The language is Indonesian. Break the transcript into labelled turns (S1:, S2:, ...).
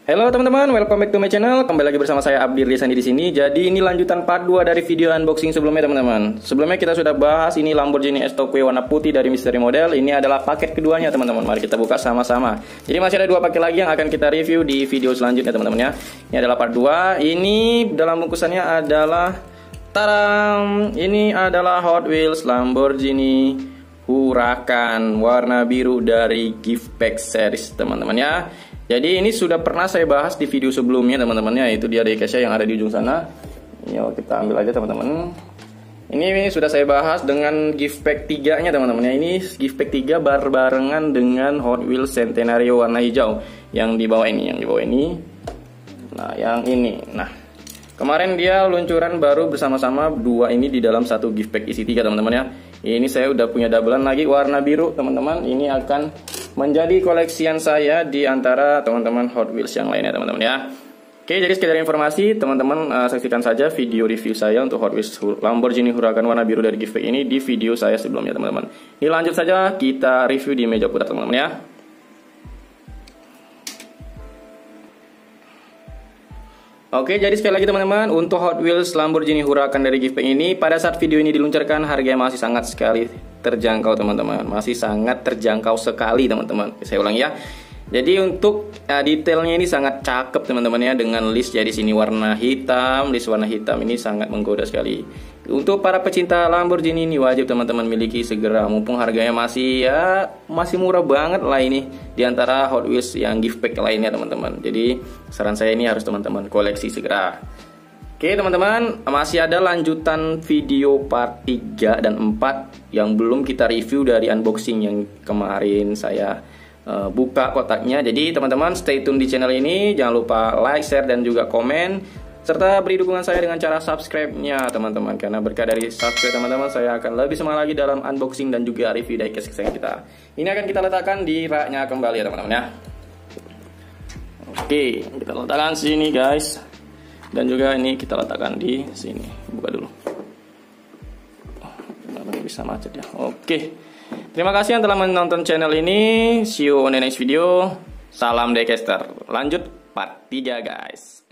S1: Halo teman-teman, welcome back to my channel. Kembali lagi bersama saya Abdir Lisani di sini. Jadi ini lanjutan part 2 dari video unboxing sebelumnya teman-teman. Sebelumnya kita sudah bahas ini Lamborghini S-Towquay warna putih dari Misteri Model. Ini adalah paket keduanya teman-teman. Mari kita buka sama-sama. Jadi masih ada 2 paket lagi yang akan kita review di video selanjutnya teman-teman ya. Ini adalah part 2. Ini dalam bungkusannya adalah taram. Ini adalah Hot Wheels Lamborghini Huracan warna biru dari gift pack series teman-teman ya. Jadi ini sudah pernah saya bahas di video sebelumnya teman-teman ya, itu dia diecast yang ada di ujung sana. Yuk kita ambil aja teman-teman. Ini sudah saya bahas dengan gift pack 3-nya teman-teman ya. Ini gift pack 3 barengan dengan Hot Wheels Centenario warna hijau yang di bawah ini, Nah, yang ini. Nah, kemarin dia luncuran baru bersama-sama 2 ini di dalam satu gift pack isi 3 teman-teman ya. Ini saya udah punya doublean lagi warna biru teman-teman. Ini akan menjadi koleksian saya di antara teman-teman Hot Wheels yang lainnya teman-teman ya. Oke, jadi sekedar informasi teman-teman, saksikan saja video review saya untuk Hot Wheels Lamborghini Huracan warna biru dari gift pack ini di video saya sebelumnya teman-teman. Ini lanjut saja kita review di meja putar teman-teman ya. Oke, jadi sekali lagi teman-teman, untuk Hot Wheels Lamborghini Huracan dari gift pack ini, pada saat video ini diluncurkan harganya masih sangat sekali terjangkau teman-teman, masih sangat terjangkau sekali teman-teman. Saya ulangi ya. Jadi untuk detailnya ini sangat cakep teman-teman ya, dengan list jadi sini warna hitam, list warna hitam ini sangat menggoda sekali. Untuk para pecinta Lamborghini ini wajib teman-teman miliki segera, mumpung harganya masih murah banget lah ini di antara Hot Wheels yang gift pack lainnya teman-teman. Jadi saran saya ini harus teman-teman koleksi segera. Oke teman-teman, masih ada lanjutan video part 3 dan 4 yang belum kita review dari unboxing yang kemarin saya buka kotaknya. Jadi teman-teman stay tune di channel ini, jangan lupa like, share dan juga komen, serta beri dukungan saya dengan cara subscribe-nya teman-teman, karena berkah dari subscribe teman-teman saya akan lebih semangat lagi dalam unboxing dan juga review diecast kesayangan kita. Ini akan kita letakkan di raknya kembali ya teman-teman ya. Oke, kita letakkan sini guys. Dan juga ini kita letakkan di sini. Buka dulu. Bisa macet ya. Oke. Terima kasih yang telah menonton channel ini. See you on the next video. Salam diecaster. Lanjut part 3 guys.